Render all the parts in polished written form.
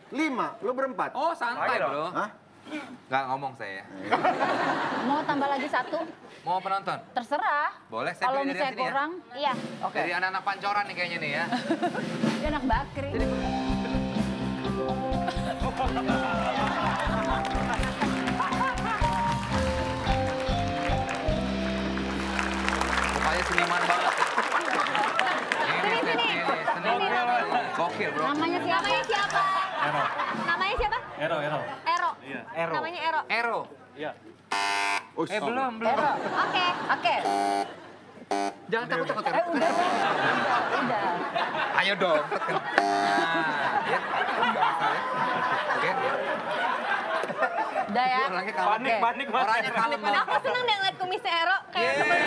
5, lo berempat. Oh, santai, Bro. Hah? Nggak ngomong saya. Mau tambah lagi 1? Mau penonton? Terserah. Boleh, saya Kalau pilih dari misalnya sini ya? kurang, iya. Oke. Dari anak-anak pancoran nih kayaknya nih ya. Dia anak bakri. Pokoknya seniman banget. Ini seniman. Gokil, Bro. Namanya siapa? Ero. Namanya siapa? Ero. Ero. Iya. Ero. Namanya Ero. Ero. Iya. Belum. Ero. Oke. Jangan takut. Udah. Ayo dong. Ya. Oke. Udah ya. Orangnya kalem. Panik. Orangnya kalem. Aku seneng deh ngeliat kumisnya Ero. Kayak temen.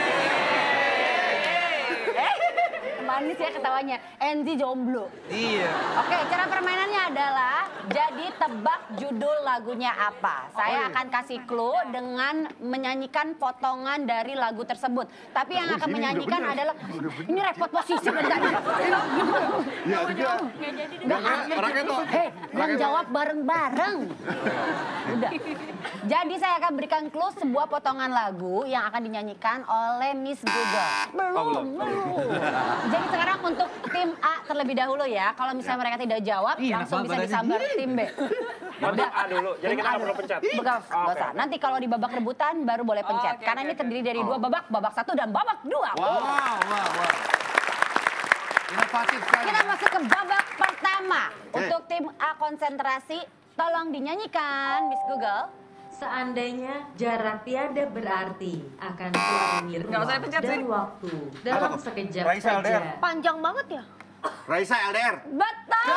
Manis ya ketawanya. Enzi jomblo. Iya. Oke, cara permainannya adalah jadi tebak judul lagunya apa. Saya akan kasih clue dengan menyanyikan potongan dari lagu tersebut. Tapi yang akan menyanyikan adalah ini repot posisi bentar. Iya, juga. Orangnya tuh. Dan jawab bareng-bareng. Udah. Jadi saya akan berikan clue sebuah potongan lagu yang akan dinyanyikan oleh Miss Google. Belum. Jadi sekarang untuk tim A terlebih dahulu ya. Kalau misalnya mereka tidak jawab, langsung bisa disambar tim B. Untuk A dulu, jadi kita nggak perlu pencet. Nggak usah. Nanti kalau di babak rebutan baru boleh pencet. Karena ini terdiri dari 2 babak, babak 1 dan babak 2. Wow. Inovatif sekali. Kita masuk ke babak pertama. Untuk tim A konsentrasi, tolong dinyanyikan Miss Google. Seandainya jarak tiada berarti akan seiring ruang dan waktu dalam sekejap Raisa saja. LDR. Panjang banget ya? Raisa LDR. Betul!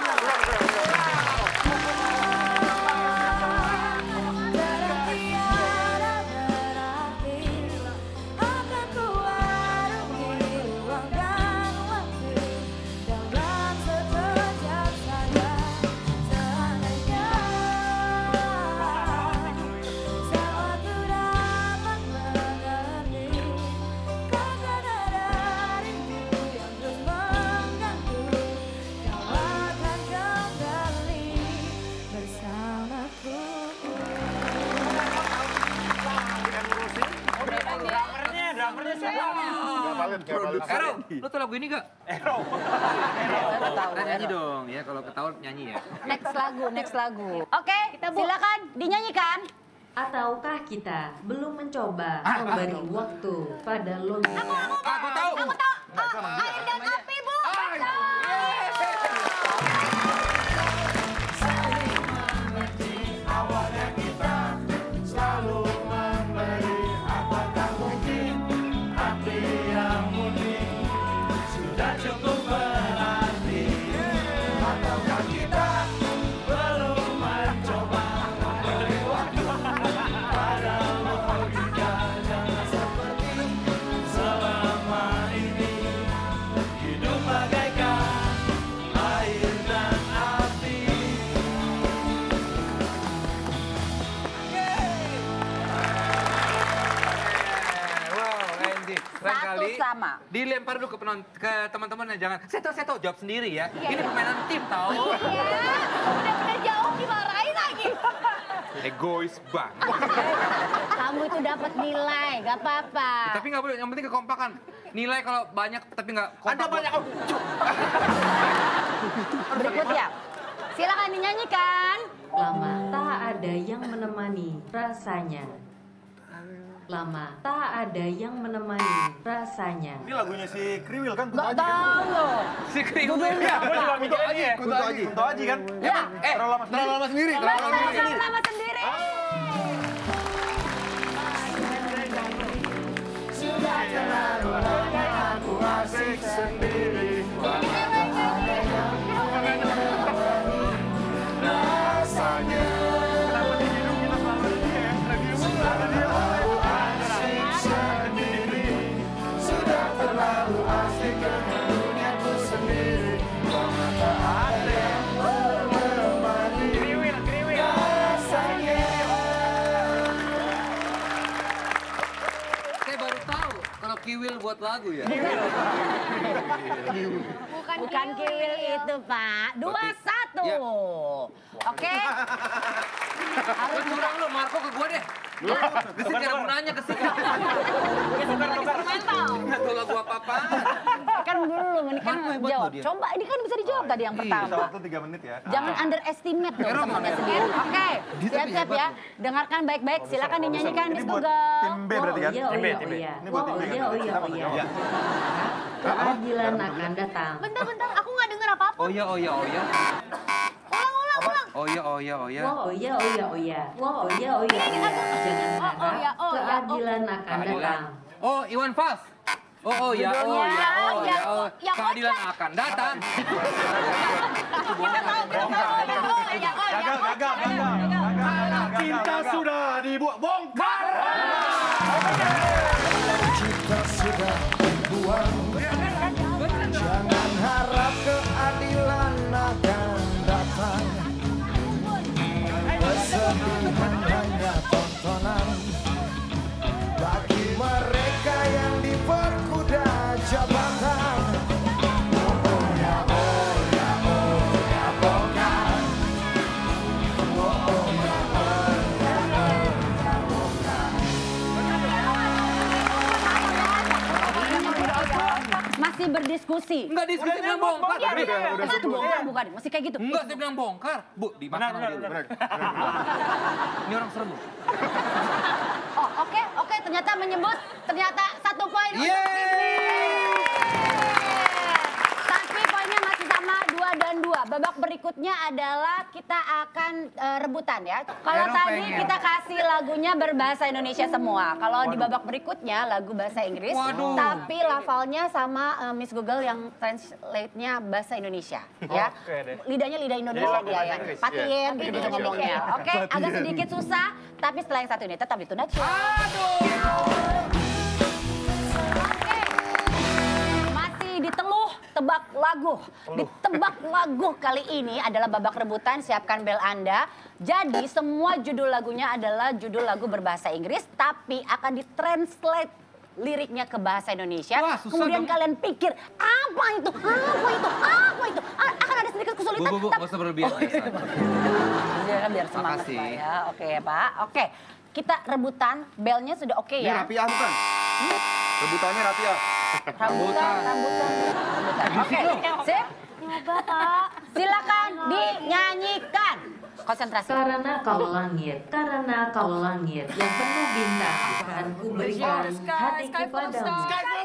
Drummernya siapa? Ero, lu tau lagu ini gak? Ero. Kita nyanyi dong ya, kalau ketahuan nyanyi ya. Next lagu. Oke, silakan dinyanyikan. Ataukah kita belum mencoba memberi waktu pada logika? Aku tahu. Air dan api, Bu. Satu sama. Dilempar dulu ke teman-temannya, jangan seto jawab sendiri ya. Ini permainan tim tahu. Iya, udah jauh dimarahin lagi. Egois banget. Kamu itu dapat nilai, gak apa-apa. Tapi nggak boleh, yang penting kekompakan. Nilai kalau banyak tapi nggak kompak. Ada banyak. Berikutnya, silakan dinyanyikan. Lama tak ada yang menemani rasanya. Lama tak ada yang menemani rasanya. Ini lagunya si Kriwil kan? Gak tahu loh. Si Kriwil. Ya, gue juga mikir ini ya. Kunto Aji kan? Ya. Terlalu lama sendiri. Sama sendiri. Sudah terlalu lama aku asik sendiri. Rasanya. Kenapa di hidup kita selalu ada dia ya? Lagi sudah terlalu asik sendiri. Sudah terlalu asik dengan duniaku sendiri. Lama tak ada yang menemani. Kriwil. Rasanya. Saya baru tahu kalau Kiwil buat lagu ya. Bukan Kiwil itu, Pak. 2-1. satu. Ya. Oke. Harus curang lu, Marco ke gua deh. Gesit gak ada gunanya gesit. Instrumental. Nggak tahu lagu apa-apaan. Kan belum, ini kan Marco hebat jawab. loh dia. Coba, ini kan bisa dijawab tadi yang Iya. Bisa pertama. waktu 3 menit ya. Jangan underestimate dong Ero temannya mana? sendiri. Oke, Dia tapi siap-siap hebat ya. loh. Dengarkan baik-baik, silakan dinyanyikan Ini Miss buat Google. tim B berarti kan? Iya, Tim B, iya, tim B. iya. Ini buat tim B kan? Iya, iya, Kenapa? iya. Keadilan akan datang. Bentar, aku nggak dengar apa-apa. Oh iya, oh iya, oh iya. Ulang. Oh iya, oh iya, oh iya. Oh iya, oh iya, oh iya. Oh iya, oh iya, oh iya. Jangan Oh, oh, iya, harap oh, iya, oh. keadilan akan Keadilan. datang. Oh, Iwan Fals. Oh iya, oh iya, oh iya, oh. Keadilan akan datang. Cinta sudah dibuat bongkar. Kita sudah buang. Jangan harap keadilan akan datang. Kesedihan hanya tontonan bagi mereka yang diperkuda jabatan. Oh ya, oh ya, oh ya, bongkar. Oh ya, oh ya, bongkar. Masih berdiskusi. Enggak diskusi bilang bongkar. Masa itu bongkar bukan? Masih kayak gitu. Enggak, saya bilang bongkar. Bu, dimakan sama dia. Ini orang serem. Oh, oke, ternyata menyebut ternyata 1 poin untuk Yeay. Fitri. Tapi poinnya masih sama 2 dan 2. Babak berikutnya adalah kita akan rebutan ya. Kalau Ero tadi pengen. kita kasih lagunya berbahasa Indonesia semua. Kalau di babak berikutnya lagu bahasa Inggris, Waduh. tapi lafalnya sama Miss Google yang translate-nya bahasa Indonesia ya. Oke deh. Lidahnya lidah Indonesia Jadi dia bahasa ya. Inggris, Patin gitu ngomongnya. Oke, agak sedikit susah, tapi setelah yang satu ini tetap ditunda. Oke. Masih diteluh tebak lagu. Ditebak lagu kali ini adalah babak rebutan, siapkan bel Anda. Jadi semua judul lagunya adalah judul lagu berbahasa Inggris, tapi akan ditranslate liriknya ke bahasa Indonesia. Wah, susah Kemudian dong. kalian pikir, apa itu? Apa itu? Akan ada sedikit kesulitan. Bu, nggak usah berlebihan. Biar semangat Makasih. Pak ya. Oke ya Pak. Oke. Kita rebutan, belnya sudah oke Ini ya. rapiah bukan? Rebutannya rapiah. Rambutan. Oke, sip. Nyoba Pak. Silakan dinyanyikan. Konsentrasi. Karena kau langit yang penuh bintang, akan kuberikan hatiku padamu.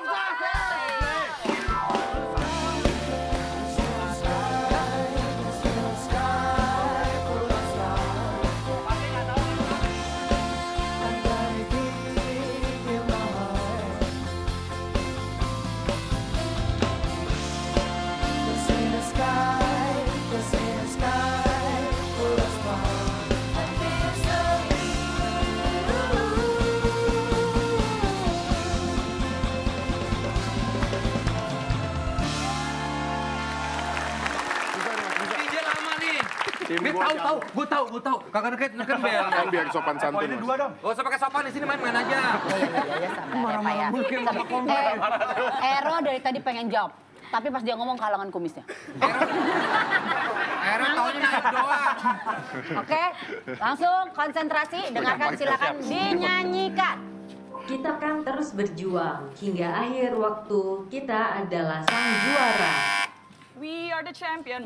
DJ lama nih. Gue tahu. Kakak neken bel. Kan biar sopan santun. Poinnya 2 dong. Gak usah pakai sopan di sini main-main aja. Ya, sabar ya Pak ya. Ero dari tadi pengen jawab. Tapi pas dia ngomong kalangan kumisnya. Akhirnya taunya naik doang. Oke, langsung konsentrasi. Dengarkan silakan dinyanyikan. Kita kan terus berjuang hingga akhir waktu. Kita adalah sang juara. We are the champion.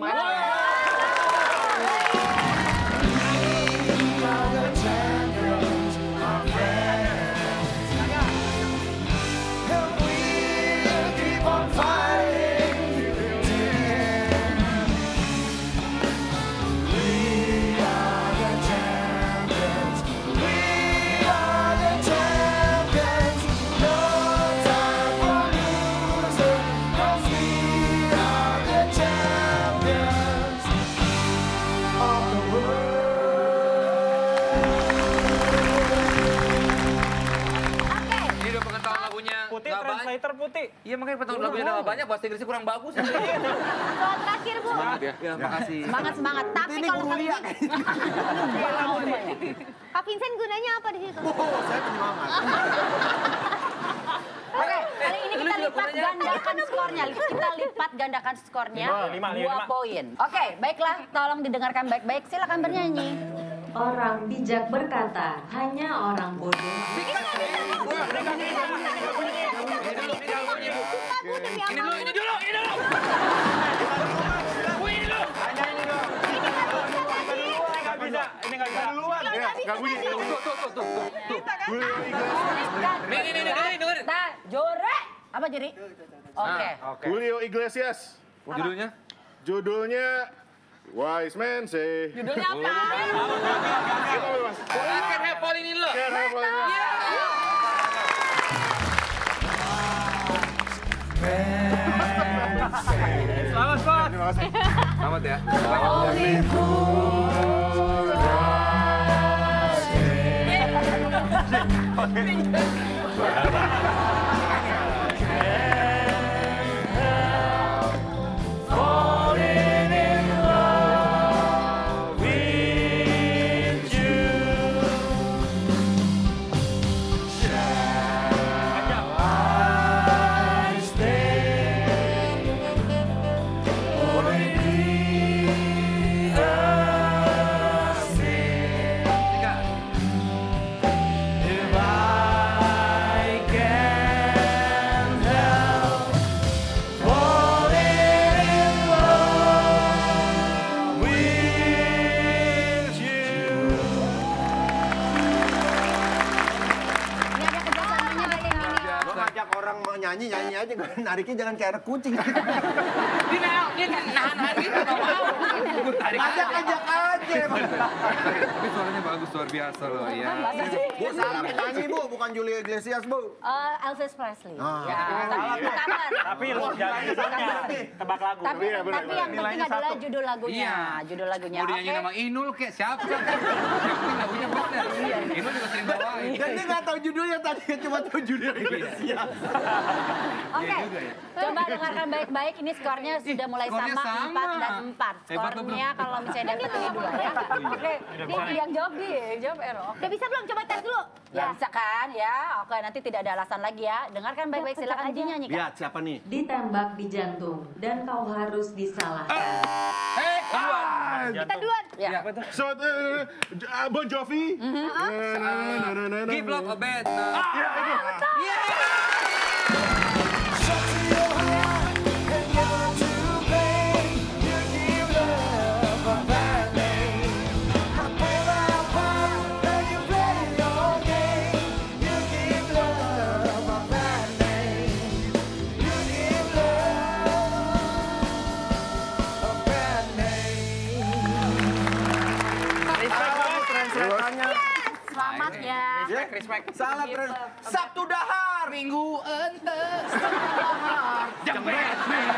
Ini udah pengetahuan lagunya. Putih, nggak banyak. translator putih. Iya makanya pengetahuan lagunya udah nggak banyak, bahasa Inggrisnya kurang bagus. Soal terakhir Bu. Ya, makasih. Semangat. Tapi kalau kali ini... Kak Vincent gunanya apa di situ? Saya penyemangat. Oke, kali ini kita lipat gandakan skornya. Kita lipat gandakan skornya. 2 poin. Oke, baiklah. Tolong didengarkan baik-baik. Silakan bernyanyi. Orang bijak berkata, hanya orang bodoh. Ini dulu. Ini nggak bisa duluan. Nggak bunyi. Dengerin. Nah, Jore. Apa Jeri? Oke. Julio Iglesias. Judulnya Wise Man Say. Judulnya apa? I can have fallen in love. Selamat, Pak. Terima kasih. Selamat ya. Nyanyi aja, nariknya jangan kayak anak kucing. Dia nahan gitu, nggak mau. Ajak aja. Tapi suaranya bagus, luar biasa loh ya. Bu, salah penyanyi Bu, bukan Julio Iglesias Bu. Elvis Presley. Ya, Tapi lu jangan tebak lagu. Tapi yang penting adalah judul lagunya. Judul lagunya. Mau dinyanyi nama Inul kayak siapa? Yang penting lagunya benar. Inul juga sering bawain. Dan dia nggak tahu judulnya tadi, cuma tahu Julio Iglesias. Oke, coba dengarkan baik-baik. Ini skornya sudah mulai Skornya sama 4 dan 4. Hebat tuh, Skornya kalau misalnya dapat ini 2 ya. Oke, ini yang jawab dia, jawab Ero. Udah bisa belum? Coba tes dulu. Ya bisa kan ya. Oke, nanti tidak ada alasan lagi ya. Dengarkan baik-baik, silakan dinyanyikan. Lihat siapa nih? Ditembak di jantung dan kau harus disalahkan. Kita duluan. Ya. So, Bon Jovi. Give love a bad. Selamat ya. Respect. Salah Sabtu dahar. Minggu ente. Setengah dahar. Jam